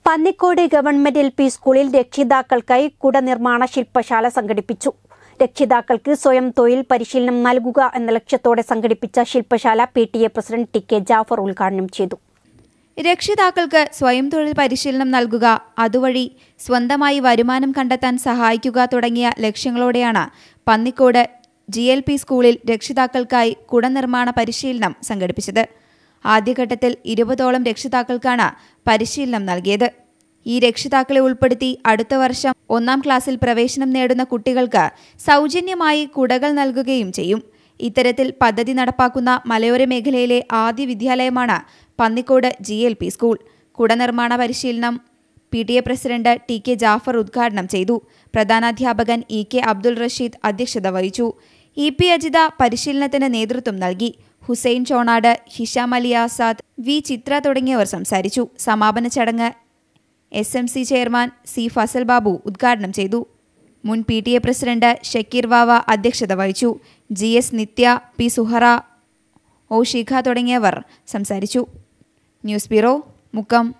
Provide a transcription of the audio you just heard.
Pannikode government LP സ്കൂളിൽ രക്ഷിതാക്കൾക്കായി കുട നിർമ്മാണ ശില്പശാല സംഘടിപ്പിച്ചു. രക്ഷിതാക്കൾക്ക് സ്വയം തൊഴിൽ പരിശീലനം നൽകുക എന്ന ലക്ഷ്യത്തോടെ സംഘടിപ്പിച്ച ശില്പശാല PTA പ്രസിഡന്റ് TK ജാഫർ ഉദ്ഘാടനം ചെയ്തു. രക്ഷിതാക്കൾക്ക് സ്വയം തൊഴിൽ പരിശീലനം നൽകുക, അതുവഴി സ്വന്തമായി വരുമാനം കണ്ടെത്താൻ സഹായിക്കുക തുടങ്ങിയ ലക്ഷ്യങ്ങളോടെയാണ് പന്നിക്കോട് GLP സ്കൂളിൽ രക്ഷിതാക്കൾക്കായി കുട നിർമ്മാണ പരിശീലനം സംഘടിപ്പിച്ചത്. ആദ്യഘട്ടത്തിൽ 20ഓളം രക്ഷിതാക്കൾക്കാണ് പരിശീലനം നൽകിയത്. ഈ രക്ഷിതാക്കളെ ഉൾപ്പെടുത്തി അടുത്ത വർഷം 1ാം ക്ലാസ്സിൽ പ്രവേശനം നേടുന്ന കുട്ടികൾക്ക് സൗജന്യമായി കുടകൾ നൽകുകയും ചെയ്യും. ഇത്തരത്തിൽ പദ്ധതി നടപ്പാക്കുന്ന മലയോര മേഖലയിലെ ആദ്യ വിദ്യാലയമാണ് പന്നിക്കോട് GLP സ്കൂൾ. കുട നിർമ്മാണ പരിശീലനം PTA പ്രസിഡന്റ് TK ജാഫർ ഉദ്ഘാടനം ചെയ്തു. പ്രധാനാധ്യാപകൻ EK അബ്ദുൾ റഷീദ് അധ്യക്ഷത വഹിച്ചു. EP അജിത പരിശീലനത്തിന് നേതൃത്വം നൽകി. ഹുസൈൻ ചോണാട്, ഹിഷാം അലി ആസാദ്, V ചിത്ര തുടങ്ങിയവർ സംസാരിച്ചു. സമാപന ചടങ്ങ് SMC chairman C Fazal Babu ഉദ്ഘാടനം ചെയ്തു. മുൻ PTA പ്രസിഡന്റ് ഷക്കീർ വാവ അധ്യക്ഷത വഹിച്ചു. GS നിത്യ, P സുഹറ, O ശിഖ തുടങ്ങിയവർ സംസാരിച്ചു. News bureau, Mukkam.